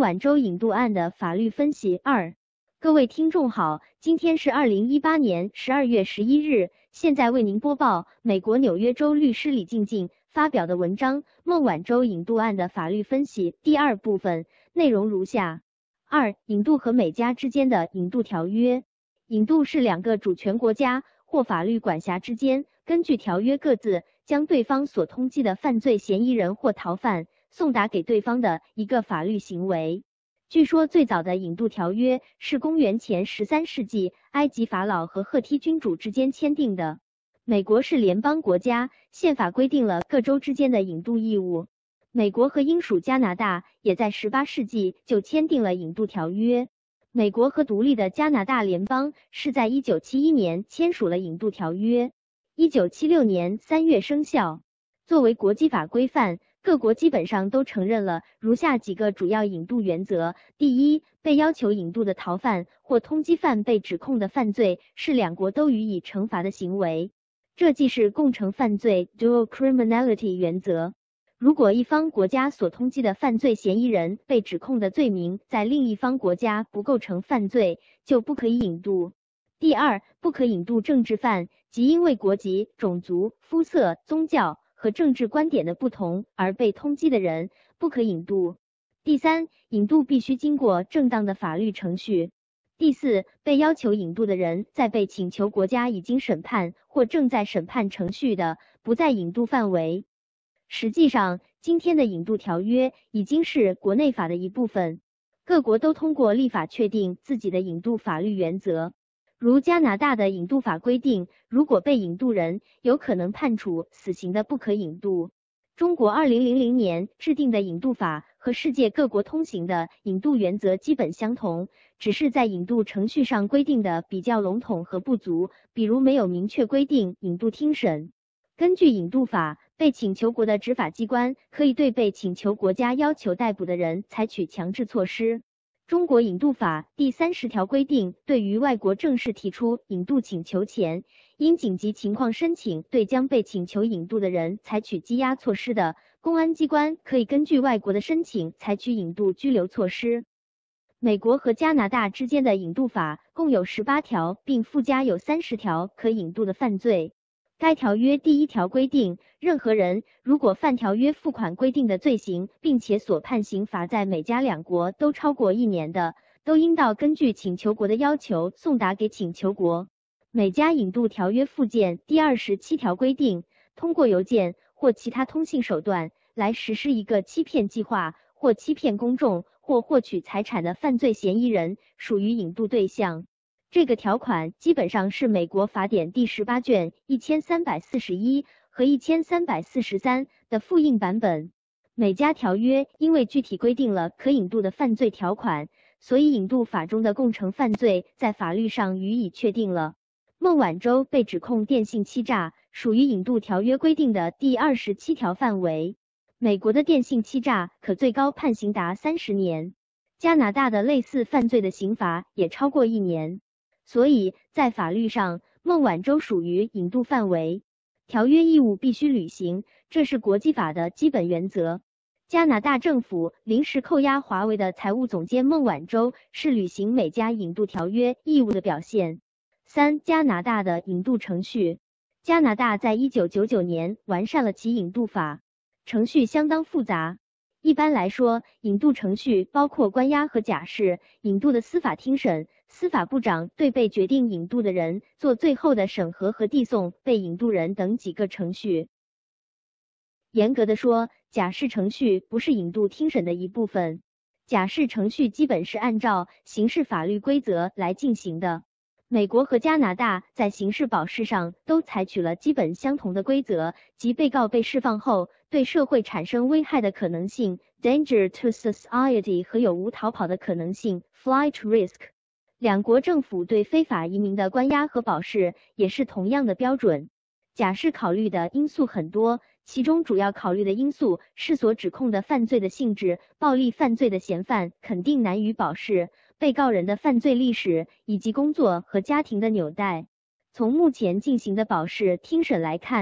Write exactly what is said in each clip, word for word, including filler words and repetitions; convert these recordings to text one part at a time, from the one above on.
晚舟引渡案的法律分析二。各位听众好，今天是二零一八年十二月十一日，现在为您播报美国纽约州律师李静静发表的文章《孟晚舟引渡案的法律分析》第二部分，内容如下。二、引渡和美加之间的引渡条约。引渡是两个主权国家或法律管辖之间根据条约各自将对方所通缉的犯罪嫌疑人或逃犯送达给对方的一个法律行为。据说最早的引渡条约是公元前十三世纪埃及法老和赫梯君主之间签订的。美国是联邦国家，宪法规定了各州之间的引渡义务。美国和英属加拿大也在十八世纪就签订了引渡条约。美国和独立的加拿大联邦是在一九七一年签署了引渡条约，一九七六年三月生效。作为国际法规范，各国基本上都承认了如下几个主要引渡原则：第一，被要求引渡的逃犯或通缉犯被指控的犯罪是两国都予以惩罚的行为，这即是共惩犯罪 dual criminality 原则。如果一方国家所通缉的犯罪嫌疑人被指控的罪名在另一方国家不构成犯罪，就不可以引渡。第二，不可引渡政治犯，即因为国籍、种族、肤色、宗教和政治观点的不同而被通缉的人，不可引渡。第三，引渡必须经过正当的法律程序。第四，被要求引渡的人在被请求国家已经审判或正在审判程序的，不在引渡范围。实际上，今天的引渡条约已经是国内法的一部分，各国都通过立法确定自己的引渡法律原则。如加拿大的引渡法规定，如果被引渡人有可能判处死刑的，不可引渡。中国二零零零年制定的引渡法和世界各国通行的引渡原则基本相同，只是在引渡程序上规定的比较笼统和不足，比如没有明确规定引渡听审。根据引渡法，被请求国的执法机关可以对被请求国家要求逮捕的人采取强制措施。中国引渡法第三十条规定，对于外国正式提出引渡请求前，因紧急情况申请对将被请求引渡的人采取羁押措施的，公安机关可以根据外国的申请采取引渡拘留措施。美国和加拿大之间的引渡法共有十八条，并附加有三十条可引渡的犯罪。该条约第一条规定，任何人如果犯条约附款规定的罪行，并且所判刑罚在美加两国都超过一年的，都应当根据请求国的要求送达给请求国。美加引渡条约附件第二十七条规定，通过邮件或其他通信手段来实施一个欺骗计划或欺骗公众或获取财产的犯罪嫌疑人属于引渡对象。这个条款基本上是美国法典第十八卷一千三百四十一和一千三百四十三的复印版本。美加条约因为具体规定了可引渡的犯罪条款，所以引渡法中的共惩犯罪在法律上予以确定了。孟晚舟被指控电信欺诈，属于引渡条约规定的第二十七条范围。美国的电信欺诈可最高判刑达三十年，加拿大的类似犯罪的刑罚也超过一年。所以在法律上，孟晚舟属于引渡范围，条约义务必须履行，这是国际法的基本原则。加拿大政府临时扣押华为的财务总监孟晚舟是履行美加引渡条约义务的表现。三、加拿大的引渡程序。加拿大在一九九九年完善了其引渡法，程序相当复杂。一般来说，引渡程序包括关押和假释、引渡的司法听审、司法部长对被决定引渡的人做最后的审核和递送被引渡人等几个程序。严格的说，假释程序不是引渡听审的一部分，假释程序基本是按照刑事法律规则来进行的。美国和加拿大在刑事保释上都采取了基本相同的规则，即被告被释放后对社会产生危害的可能性 danger to society 和有无逃跑的可能性 flight risk。 两国政府对非法移民的关押和保释也是同样的标准。假释考虑的因素很多，其中主要考虑的因素是所指控的犯罪的性质，暴力犯罪的嫌犯肯定难于保释，被告人的犯罪历史以及工作和家庭的纽带。从目前进行的保释听审来看，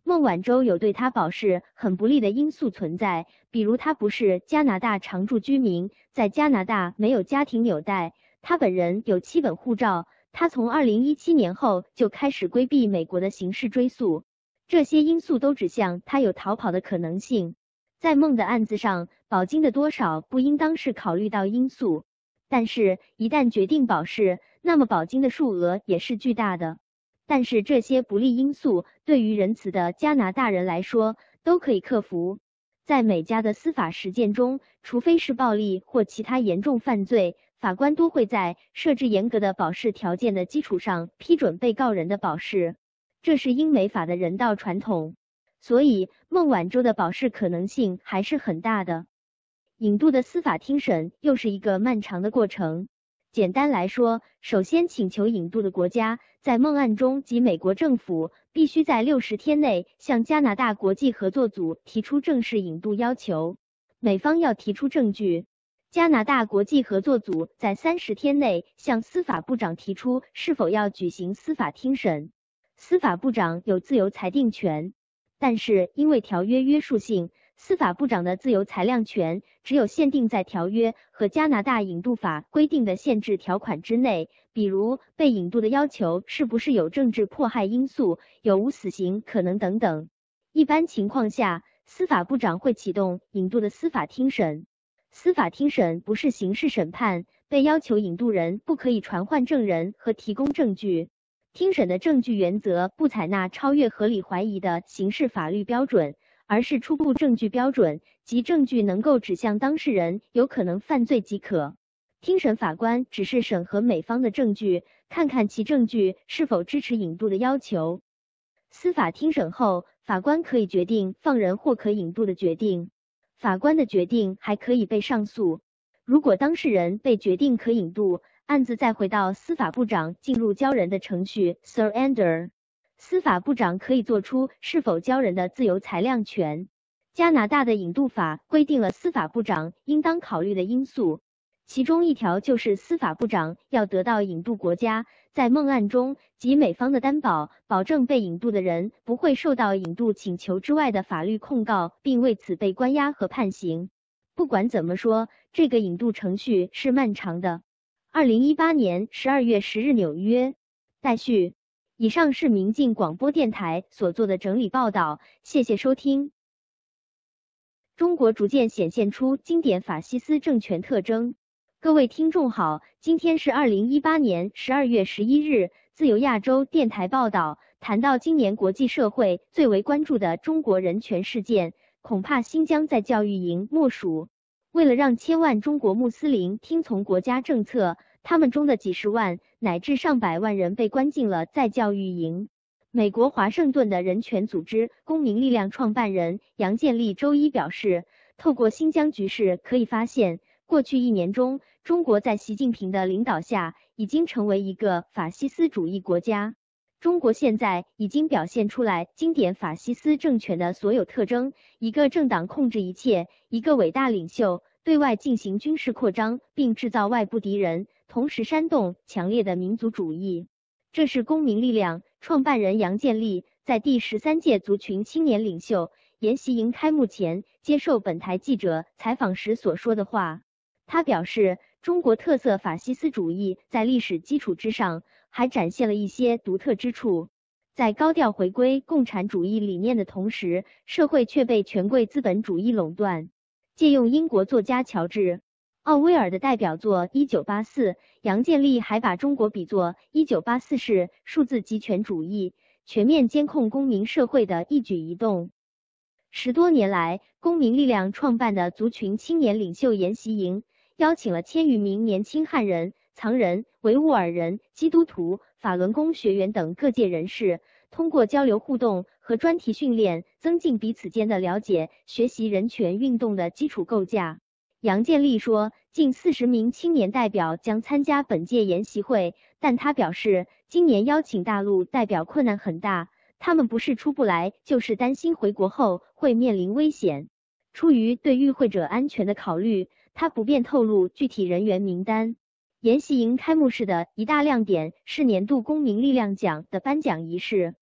孟晚舟有对他保释很不利的因素存在，比如他不是加拿大常住居民，在加拿大没有家庭纽带，他本人有七本护照，他从二零一七年后就开始规避美国的刑事追诉，这些因素都指向他有逃跑的可能性。在孟的案子上，保金的多少不应当是考虑到因素，但是一旦决定保释，那么保金的数额也是巨大的。但是这些不利因素对于仁慈的加拿大人来说都可以克服。在美加的司法实践中，除非是暴力或其他严重犯罪，法官都会在设置严格的保释条件的基础上批准被告人的保释，这是英美法的人道传统。所以孟晚舟的保释可能性还是很大的。引渡的司法听审又是一个漫长的过程。简单来说，首先请求引渡的国家在孟案中及美国政府必须在六十天内向加拿大国际合作组提出正式引渡要求，美方要提出证据。加拿大国际合作组在三十天内向司法部长提出是否要举行司法听审，司法部长有自由裁定权，但是因为条约约束性，司法部长的自由裁量权只有限定在条约和加拿大引渡法规定的限制条款之内，比如被引渡的要求是不是有政治迫害因素，有无死刑可能等等。一般情况下，司法部长会启动引渡的司法听审。司法听审不是刑事审判，被要求引渡人不可以传唤证人和提供证据。听审的证据原则不采纳超越合理怀疑的刑事法律标准，而是初步证据标准，即证据能够指向当事人有可能犯罪即可。听审法官只是审核美方的证据，看看其证据是否支持引渡的要求。司法听审后，法官可以决定放人或可引渡的决定。法官的决定还可以被上诉。如果当事人被决定可引渡，案子再回到司法部长进入交人的程序 surrender。司法部长可以做出是否交人的自由裁量权。加拿大的引渡法规定了司法部长应当考虑的因素，其中一条就是司法部长要得到引渡国家在孟案中及美方的担保，保证被引渡的人不会受到引渡请求之外的法律控告，并为此被关押和判刑。不管怎么说，这个引渡程序是漫长的。二零一八年十二月十日纽约。待续。以上是明镜广播电台所做的整理报道，谢谢收听。中国逐渐显现出经典法西斯政权特征。各位听众好，今天是二零一八年十二月十一日，自由亚洲电台报道，谈到今年国际社会最为关注的中国人权事件，恐怕新疆在教育营莫属。为了让千万中国穆斯林听从国家政策，他们中的几十万乃至上百万人被关进了在教育营。美国华盛顿的人权组织公民力量创办人杨建立周一表示，透过新疆局势可以发现，过去一年中，中国在习近平的领导下已经成为一个法西斯主义国家。中国现在已经表现出来经典法西斯政权的所有特征，一个政党控制一切，一个伟大领袖对外进行军事扩张，并制造外部敌人，同时煽动强烈的民族主义。这是公民力量创办人杨建立在第十三届族群青年领袖研习营开幕前接受本台记者采访时所说的话。他表示，中国特色法西斯主义在历史基础之上，还展现了一些独特之处。在高调回归共产主义理念的同时，社会却被权贵资本主义垄断。借用英国作家乔治·奥威尔的代表作《一九八四》，杨建立还把中国比作一九八四式数字极权主义，全面监控公民社会的一举一动。十多年来，公民力量创办的族群青年领袖研习营，邀请了千余名年轻汉人、藏人、维吾尔人、基督徒、法轮功学员等各界人士，通过交流互动和专题训练，增进彼此间的了解，学习人权运动的基础构架。杨建立说，近四十名青年代表将参加本届研习会，但他表示，今年邀请大陆代表困难很大，他们不是出不来，就是担心回国后会面临危险。出于对与会者安全的考虑，他不便透露具体人员名单。研习营开幕式的一大亮点是年度公民力量奖的颁奖仪式。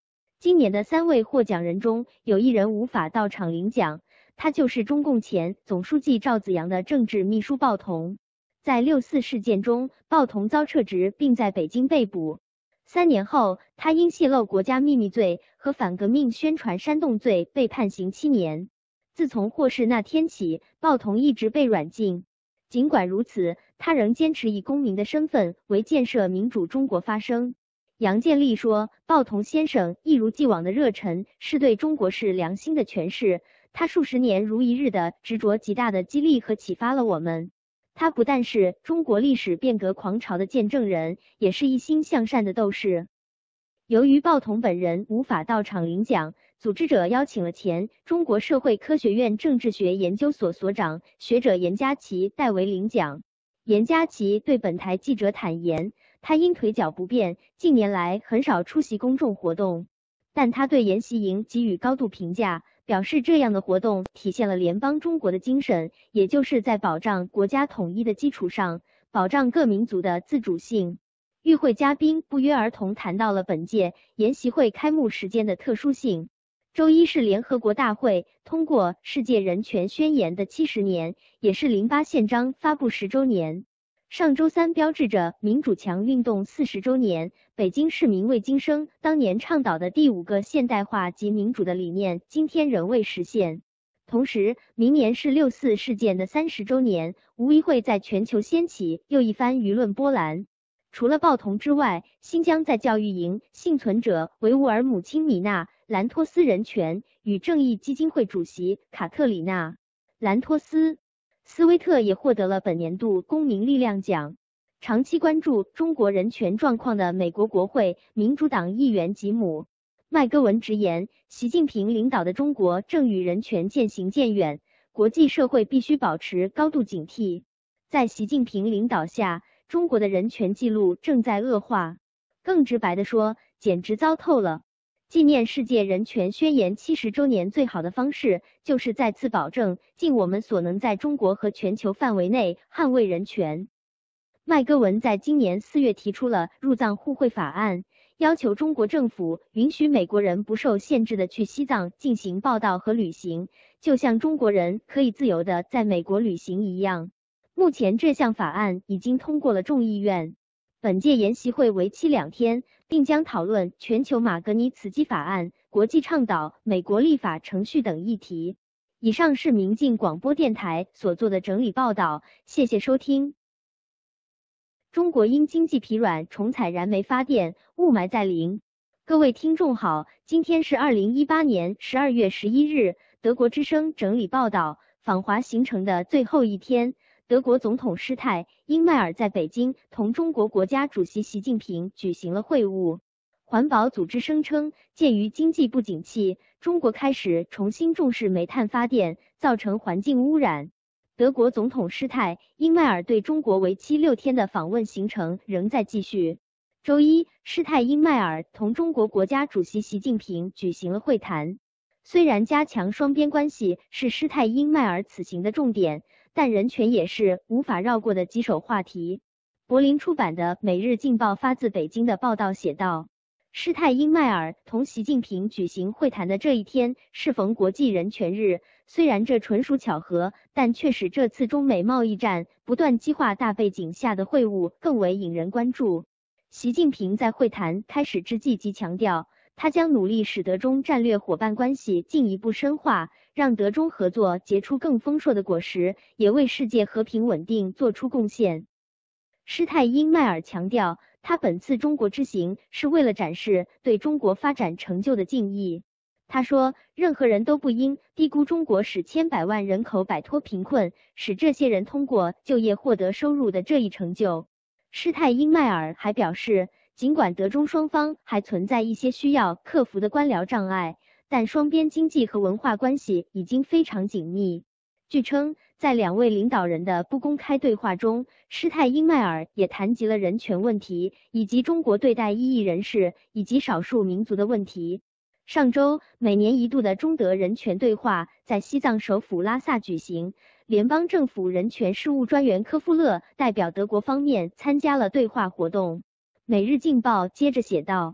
今年的三位获奖人中，有一人无法到场领奖，他就是中共前总书记赵紫阳的政治秘书鲍同。在六四事件中，鲍同遭撤职并在北京被捕。三年后，他因泄露国家秘密罪和反革命宣传煽动罪被判刑七年。自从获释那天起，鲍同一直被软禁。尽管如此，他仍坚持以公民的身份为建设民主中国发声。杨建立说，鲍同先生一如既往的热忱，是对中国式良心的诠释。他数十年如一日的执着，极大的激励和启发了我们。他不但是中国历史变革狂潮的见证人，也是一心向善的斗士。由于鲍同本人无法到场领奖，组织者邀请了前中国社会科学院政治学研究所所长学者严家琪代为领奖。严家琪对本台记者坦言，他因腿脚不便，近年来很少出席公众活动，但他对研习营给予高度评价，表示这样的活动体现了联邦中国的精神，也就是在保障国家统一的基础上，保障各民族的自主性。与会嘉宾不约而同谈到了本届研习会开幕时间的特殊性。周一是联合国大会通过世界人权宣言的七十年，也是零八宪章发布十周年。上周三标志着民主墙运动四十周年，北京市民魏京生当年倡导的第五个现代化及民主的理念，今天仍未实现。同时，明年是六四事件的三十周年，无疑会在全球掀起又一番舆论波澜。除了鲍同之外，新疆在教育营幸存者维吾尔母亲米娜·兰托斯人权与正义基金会主席卡特里娜·兰托斯·斯威特也获得了本年度公民力量奖。长期关注中国人权状况的美国国会民主党议员吉姆·麦戈文直言，习近平领导的中国正与人权渐行渐远，国际社会必须保持高度警惕。在习近平领导下，中国的人权记录正在恶化，更直白地说，简直糟透了。纪念世界人权宣言七十周年最好的方式，就是再次保证尽我们所能在中国和全球范围内捍卫人权。麦戈文在今年四月提出了入藏互惠法案，要求中国政府允许美国人不受限制的去西藏进行报道和旅行，就像中国人可以自由的在美国旅行一样。目前这项法案已经通过了众议院。本届研习会为期两天，并将讨论全球马格尼茨基法案、国际倡导、美国立法程序等议题。以上是明镜广播电台所做的整理报道，谢谢收听。中国因经济疲软重采燃煤发电，雾霾在临。各位听众好，今天是二零一八年十二月十一日，德国之声整理报道，访华行程的最后一天。德国总统施泰因迈尔在北京同中国国家主席习近平举行了会晤。环保组织声称，鉴于经济不景气，中国开始重新重视煤炭发电，造成环境污染。德国总统施泰因迈尔对中国为期六天的访问行程仍在继续。周一，施泰因迈尔同中国国家主席习近平举行了会谈。虽然加强双边关系是施泰因迈尔此行的重点，但人权也是无法绕过的棘手话题。柏林出版的《每日镜报》发自北京的报道写道，施泰因迈尔同习近平举行会谈的这一天适逢国际人权日，虽然这纯属巧合，但却使这次中美贸易战不断激化大背景下的会晤更为引人关注。习近平在会谈开始之际即强调，他将努力使德中战略伙伴关系进一步深化，让德中合作结出更丰硕的果实，也为世界和平稳定做出贡献。施泰因迈尔强调，他本次中国之行是为了展示对中国发展成就的敬意。他说，任何人都不应低估中国使千百万人口摆脱贫困，使这些人通过就业获得收入的这一成就。施泰因迈尔还表示，尽管德中双方还存在一些需要克服的官僚障碍，但双边经济和文化关系已经非常紧密。据称，在两位领导人的不公开对话中，施泰因迈尔也谈及了人权问题，以及中国对待异议人士以及少数民族的问题。上周，每年一度的中德人权对话在西藏首府拉萨举行，联邦政府人权事务专员科夫勒代表德国方面参加了对话活动。每日镜报接着写道，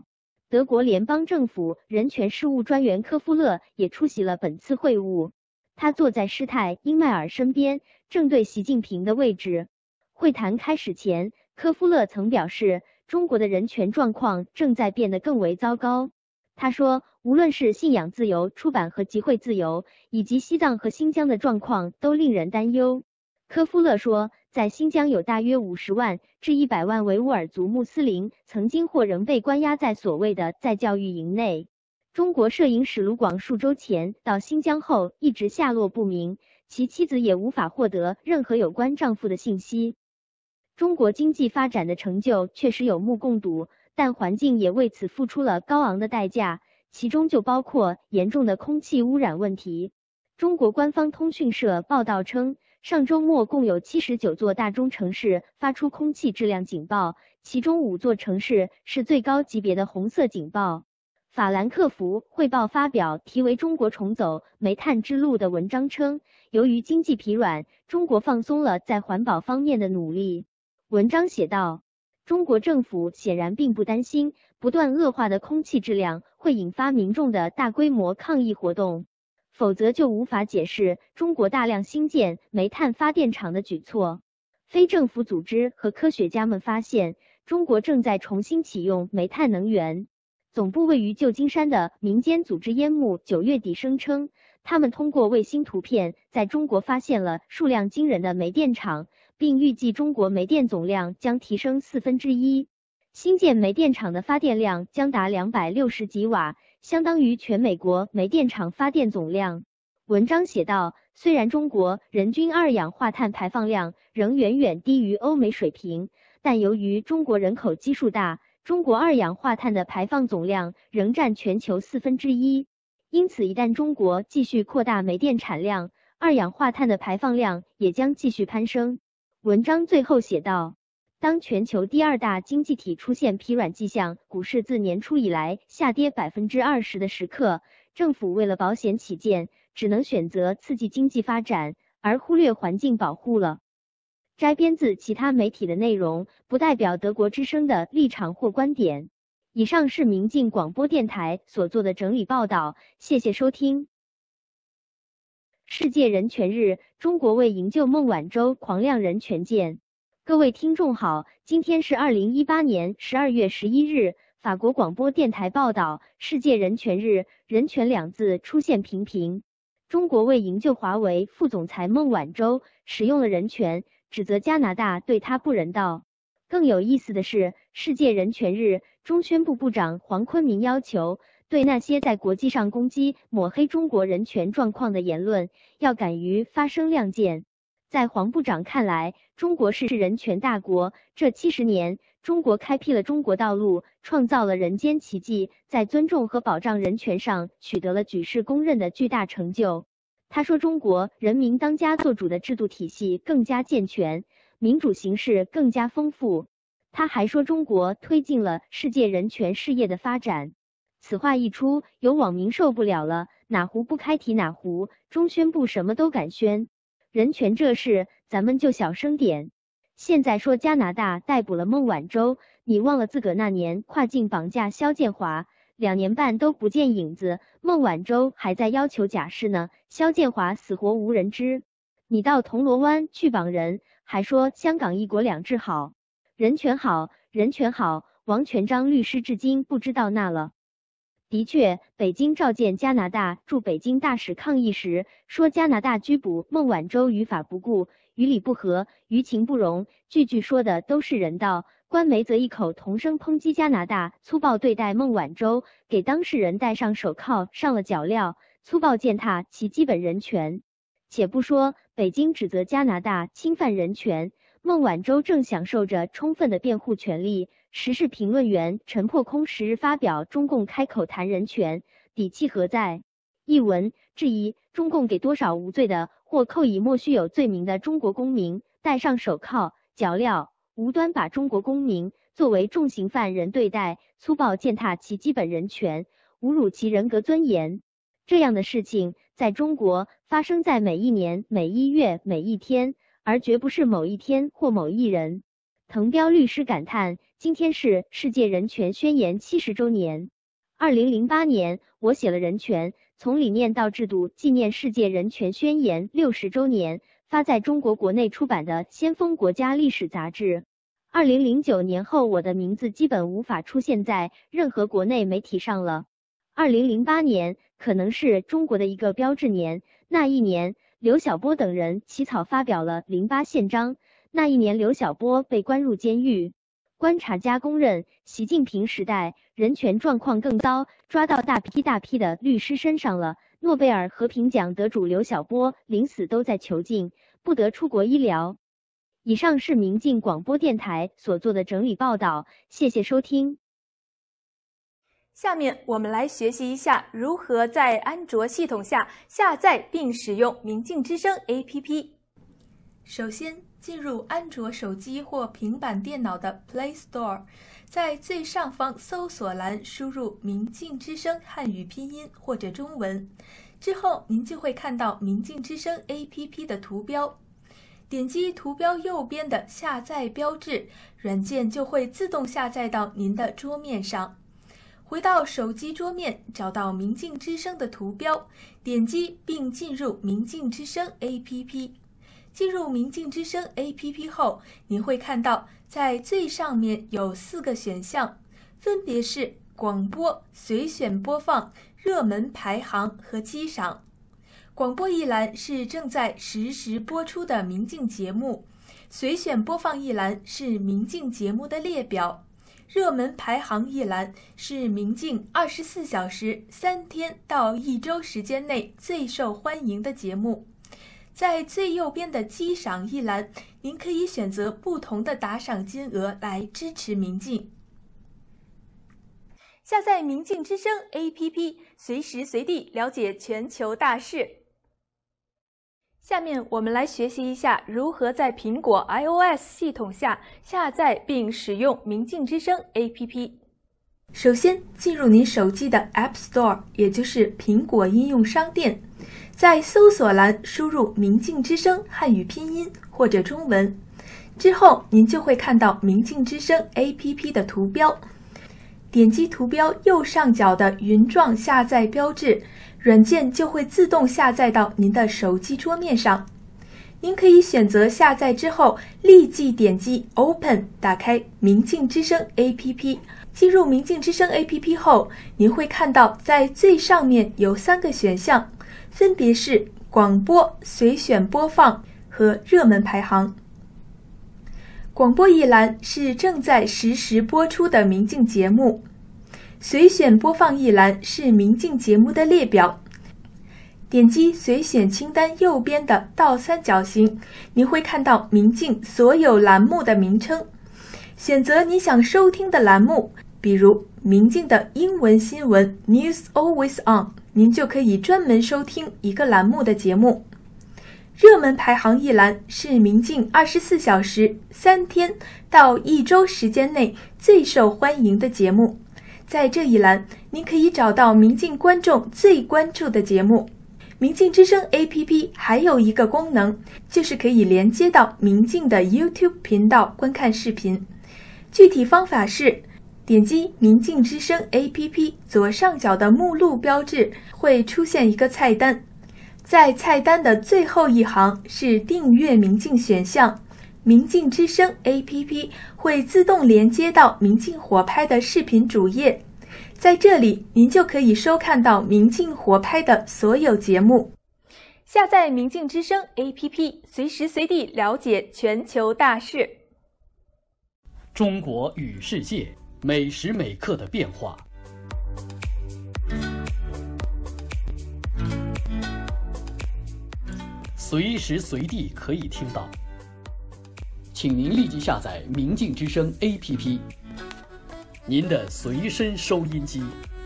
德国联邦政府人权事务专员科夫勒也出席了本次会晤，他坐在施泰因迈尔身边，正对习近平的位置。会谈开始前，科夫勒曾表示，中国的人权状况正在变得更为糟糕。他说，无论是信仰自由、出版和集会自由，以及西藏和新疆的状况都令人担忧。科夫勒说，在新疆有大约五十万至一百万维吾尔族穆斯林曾经或仍被关押在所谓的再教育营内。中国摄影史卢广数周前到新疆后一直下落不明，其妻子也无法获得任何有关丈夫的信息。中国经济发展的成就确实有目共睹，但环境也为此付出了高昂的代价，其中就包括严重的空气污染问题。中国官方通讯社报道称，上周末共有七十九座大中城市发出空气质量警报，其中五座城市是最高级别的红色警报。法兰克福汇报发表题为《中国重走煤炭之路》的文章称，由于经济疲软，中国放松了在环保方面的努力。文章写道，中国政府显然并不担心不断恶化的空气质量会引发民众的大规模抗议活动，否则就无法解释中国大量新建煤炭发电厂的举措。非政府组织和科学家们发现，中国正在重新启用煤炭能源。总部位于旧金山的民间组织烟幕九月底声称，他们通过卫星图片在中国发现了数量惊人的煤电厂，并预计中国煤电总量将提升四分之一。新建煤电厂的发电量将达两百六十吉瓦，相当于全美国煤电厂发电总量。文章写道，虽然中国人均二氧化碳排放量仍远远低于欧美水平，但由于中国人口基数大，中国二氧化碳的排放总量仍占全球四分之一。因此，一旦中国继续扩大煤电产量，二氧化碳的排放量也将继续攀升。文章最后写道，当全球第二大经济体出现疲软迹象，股市自年初以来下跌 百分之二十 的时刻，政府为了保险起见，只能选择刺激经济发展，而忽略环境保护了。摘编自其他媒体的内容，不代表德国之声的立场或观点。以上是明镜广播电台所做的整理报道，谢谢收听。世界人权日，中国为营救孟晚舟狂亮人权剑。各位听众好，今天是二零一八年十二月十一日，法国广播电台报道，世界人权日，人权两字出现频频。中国为营救华为副总裁孟晚舟，使用了人权，指责加拿大对他不人道。更有意思的是，世界人权日，中宣部部长黄坤明要求，对那些在国际上攻击、抹黑中国人权状况的言论，要敢于发声亮剑。在黄部长看来，中国是人权大国，这七十年，中国开辟了中国道路，创造了人间奇迹，在尊重和保障人权上取得了举世公认的巨大成就。他说，中国人民当家作主的制度体系更加健全，民主形式更加丰富。他还说，中国推进了世界人权事业的发展。此话一出，有网民受不了了，哪壶不开提哪壶，中宣部什么都敢宣。人权这事，咱们就小声点。现在说加拿大逮捕了孟晚舟，你忘了自个那年跨境绑架肖建华，两年半都不见影子，孟晚舟还在要求假释呢，肖建华死活无人知。你到铜锣湾去绑人，还说香港一国两制好，人权好，人权好，王全璋律师至今不知道那了。的确，北京召见加拿大驻北京大使抗议时，说加拿大拘捕孟晚舟于法不顾，于理不合，于情不容，句句说的都是人道。官媒则异口同声抨击加拿大粗暴对待孟晚舟，给当事人戴上手铐上了脚镣，粗暴践踏其基本人权。且不说北京指责加拿大侵犯人权，孟晚舟正享受着充分的辩护权利。时事评论员陈破空十日发表中共开口谈人权，底气何在？一文质疑中共给多少无罪的或扣以莫须有罪名的中国公民戴上手铐脚镣，无端把中国公民作为重刑犯人对待，粗暴践踏其基本人权，侮辱其人格尊严。这样的事情在中国发生在每一年、每一月、每一天，而绝不是某一天或某一人。滕彪律师感叹，今天是世界人权宣言七十周年。 二零零八年，我写了《人权：从理念到制度》，纪念世界人权宣言六十周年，发在中国国内出版的《先锋国家历史》杂志。二零零九年后，我的名字基本无法出现在任何国内媒体上了。二零零八年可能是中国的一个标志年，那一年，刘晓波等人起草发表了《零八宪章》，那一年刘晓波被关入监狱。观察家公认，习近平时代人权状况更糟，抓到大批大批的律师身上了。诺贝尔和平奖得主刘晓波临死都在囚禁，不得出国医疗。以上是明镜广播电台所做的整理报道，谢谢收听。 下面我们来学习一下如何在安卓系统下下载并使用明镜之声 A P P。首先，进入安卓手机或平板电脑的 Play Store， 在最上方搜索栏输入明镜之声汉语拼音或者中文，之后您就会看到明镜之声 A P P 的图标。点击图标右边的下载标志，软件就会自动下载到您的桌面上。回到手机桌面，找到明镜之声的图标，点击并进入明镜之声 A P P。进入明镜之声 A P P 后，您会看到在最上面有四个选项，分别是广播、随选播放、热门排行和机赏。广播一栏是正在实时播出的明镜节目，随选播放一栏是明镜节目的列表，热门排行一栏是明镜二十四小时、三天到一周时间内最受欢迎的节目。在最右边的机赏一栏，您可以选择不同的打赏金额来支持明镜。下载明镜之声 A P P， 随时随地了解全球大事。下面我们来学习一下如何在苹果 iOS 系统下下载并使用明镜之声 A P P。首先，进入您手机的 App Store， 也就是苹果应用商店，在搜索栏输入明镜之声汉语拼音或者中文，之后您就会看到明镜之声 A P P 的图标。点击图标右上角的云状下载标志，软件就会自动下载到您的手机桌面上。您可以选择下载之后立即点击 Open， 打开明镜之声 A P P。进入明镜之声 A P P 后，您会看到在最上面有三个选项，分别是广播、随选播放和热门排行。广播一栏是正在实时播出的明镜节目，随选播放一栏是明镜节目的列表。点击随选清单右边的倒三角形，您会看到明镜所有栏目的名称。选择你想收听的栏目，比如明镜的英文新闻 News Always On， 您就可以专门收听一个栏目的节目。热门排行一栏是明镜二十四小时、三天到一周时间内最受欢迎的节目。在这一栏，您可以找到明镜观众最关注的节目。明镜之声 A P P 还有一个功能，就是可以连接到明镜的 YouTube 频道观看视频。具体方法是，点击明镜之声 A P P 左上角的目录标志，会出现一个菜单。在菜单的最后一行是订阅明镜选项，明镜之声 A P P 会自动连接到明镜火拍的视频主页，在这里您就可以收看到明镜火拍的所有节目。下载明镜之声 A P P， 随时随地了解全球大事。 中国与世界，每时每刻的变化。随时随地可以听到，请您立即下载明镜之声 A P P， 您的随身收音机。